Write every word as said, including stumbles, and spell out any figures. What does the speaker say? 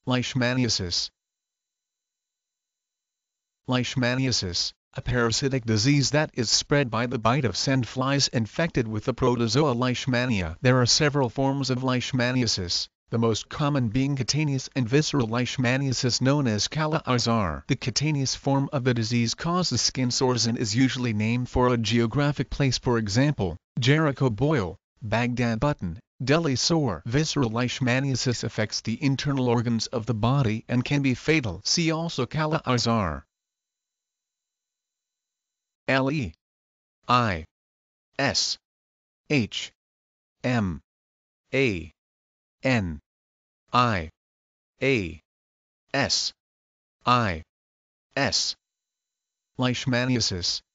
Leishmaniasis. Leishmaniasis, a parasitic disease that is spread by the bite of sandflies infected with the protozoa Leishmania. There are several forms of Leishmaniasis, the most common being cutaneous and visceral Leishmaniasis known as kala-azar. The cutaneous form of the disease causes skin sores and is usually named for a geographic place, for example, Jericho boil, Baghdad button, Delhi sore. Visceral Leishmaniasis affects the internal organs of the body and can be fatal. See also kala-azar. L E I S H M A N I A S I S Leishmaniasis